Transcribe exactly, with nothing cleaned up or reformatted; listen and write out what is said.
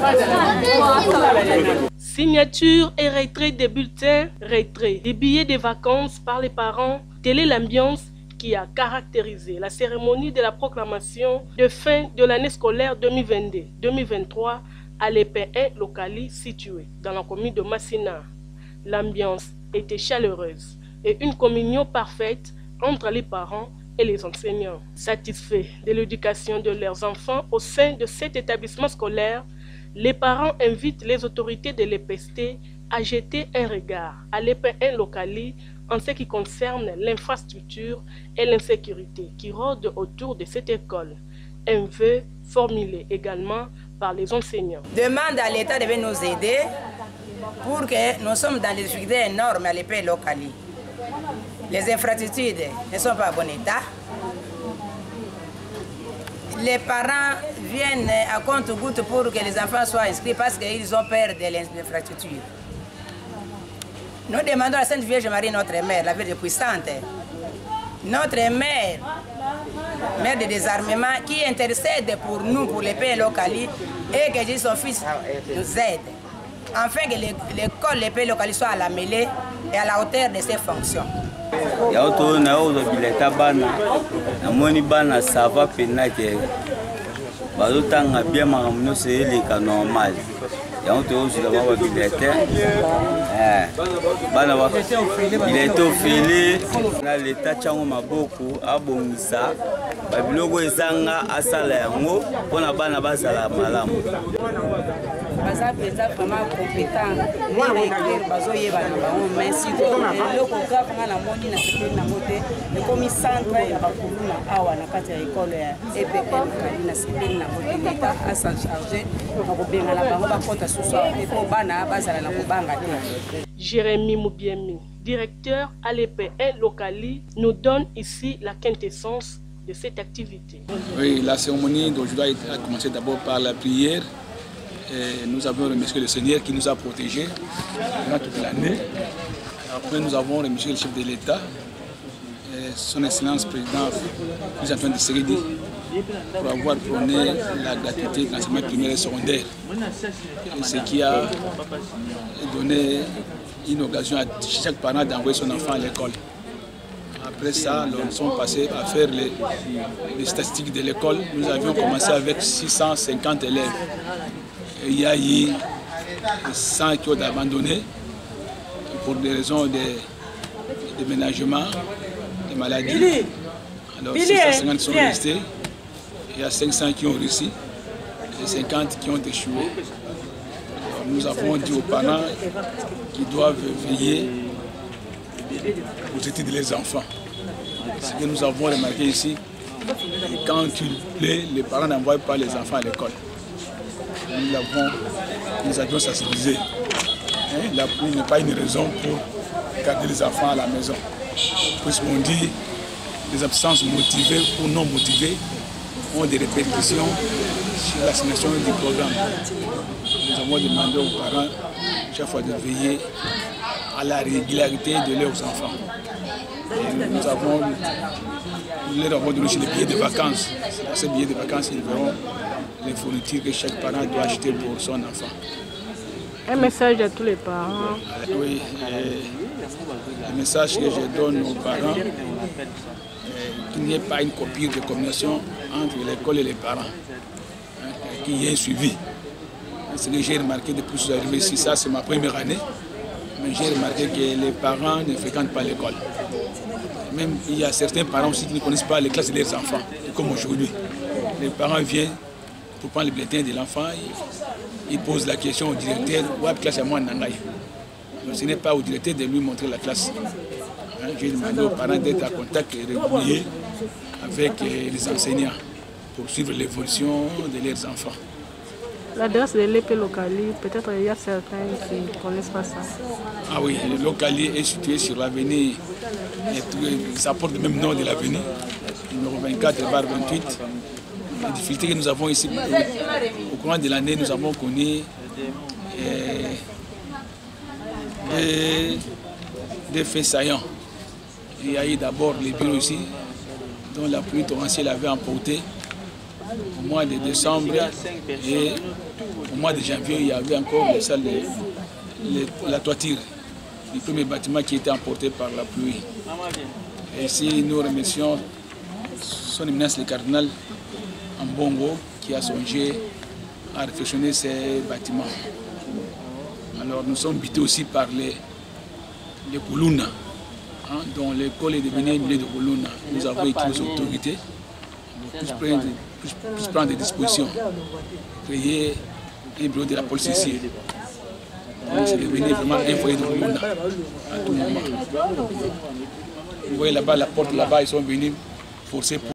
Signature et retrait des bulletins, retrait des billets de vacances par les parents, telle est l'ambiance qui a caractérisé la cérémonie de la proclamation de fin de l'année scolaire deux mille vingt-deux deux mille vingt-trois à l'E P un Lokali situé dans la commune de Massina. L'ambiance était chaleureuse et une communion parfaite entre les parents et les enseignants. Satisfaits de l'éducation de leurs enfants au sein de cet établissement scolaire, les parents invitent les autorités de l'E P S T à jeter un regard à l'E P un Lokali en ce qui concerne l'infrastructure et l'insécurité qui rôdent autour de cette école. Un vœu formulé également par les enseignants. Demande à l'État de nous aider pour que nous sommes dans des difficultés énormes à l'E P un Lokali. Les infrastructures ne sont pas en bon état. Les parents viennent à compte-gouttes pour que les enfants soient inscrits parce qu'ils ont peur de l'infrastructure. Nous demandons à la Sainte Vierge Marie, notre mère, la Vierge puissante, notre mère, mère de désarmement, qui intercède pour nous, pour les P un Lokali, et que Jésus, son fils, nous aide. Afin que l'école, les P un Lokali soit à la mêlée et à la hauteur de ses fonctions. Yaoto na ozo bileta bana na moni bana ça va pena ke bazotanga bien makamno c'est le cas normal yaoto ozo la ba bileta eh bana ba bileta ofele na leta chango maboko abongisa ba biloko ezanga asala yango pona bana bazala malamu. Baza peza vraiment compétent ni écrire bazo yeba na bango mais si loko grave nga na moni na sekeli na mote e komi centre ya bakulu na awa na kati ya école ya E P N kali na sekeli na mote l'État a s'en charger na kobenga na bango bakota susu e ko bana bazala na kobanga te. Jérémy Moubiemi, directeur à l'E P un Lokali, nous donne ici la quintessence de cette activité. Oui, la cérémonie d'aujourd'hui a commencé d'abord par la prière. Et nous avons remercié le Seigneur qui nous a protégés durant toute l'année. Après, nous avons remercié le chef de l'État, son Excellence président Antoine Tshisekedi, pour avoir prôné la gratuité de l'enseignement primaire et secondaire. Et ce qui a donné une occasion à chaque parent d'envoyer son enfant à l'école. Après ça, nous sommes passés à faire les, les statistiques de l'école. Nous avions commencé avec six cent cinquante élèves. Et il y a eu cent qui ont abandonné pour des raisons de déménagement, de maladies. Alors six cent cinquante sont restés. Il y a cinq cents qui ont réussi et cinquante qui ont échoué. Alors, nous avons dit aux parents qu'ils doivent veiller aux études des enfants. Ce que nous avons remarqué ici, quand il plaît, les parents n'envoient pas les enfants à l'école. Nous, avons, nous avions sensibilisé. Hein, la pluie n'est pas une raison pour garder les enfants à la maison. Puisqu'on dit les absences motivées ou non motivées ont des répercussions sur l'assignation du programme. Nous avons demandé aux parents chaque fois de veiller à la régularité de leurs enfants. Et nous avons, nous leur avons donné les billets de vacances. À ces billets de vacances, ils verront les fournitures que chaque parent doit acheter pour son enfant. Un message à tous les parents. Oui, le message que je donne aux parents, qu'il n'y ait pas une copie de combinaison entre l'école et les parents, hein, qu'il y ait un suivi. Ce que j'ai remarqué depuis que je suis arrivé ici, ça c'est ma première année, mais j'ai remarqué que les parents ne fréquentent pas l'école. Même il y a certains parents aussi qui ne connaissent pas les classes de leurs enfants, comme aujourd'hui. Les parents viennent pour prendre le bulletin de l'enfant, ils posent la question au directeur, où est la classe à moi en Nangaï. Donc ce n'est pas au directeur de lui montrer la classe. Hein, j'ai demandé aux parents d'être en contact régulier avec les enseignants pour suivre l'évolution de leurs enfants. L'adresse de l'E P Lokali, peut-être il y a certains qui ne connaissent pas ça. Ah oui, le Lokali est situé sur l'avenue, ça porte le même nom de l'avenue, numéro vingt-quatre barre vingt-huit. Les difficultés que nous avons ici, au, au courant de l'année, nous avons connu euh, des, des faits saillants. Il y a eu d'abord les bureaux ici, dont la pluie torrentielle avait emporté au mois de décembre et au mois de janvier, il y avait encore les salles de, les, la toiture du premier bâtiment qui était emporté par la pluie. Et ici, nous remercions son éminence le cardinal Ambongo qui a songé à réfectionner ces bâtiments. Alors nous sommes bités aussi par les, les Kuluna, hein, dont l'école est devenue un milieu de Kuluna. Nous avons écrit aux autorités pour puissent prendre, puissent, puissent prendre des dispositions, créer un bureau de la police ici. C'est devenu vraiment un foyer de Kuluna à tout moment. Vous voyez là-bas, la porte là-bas, ils sont venus forcer pour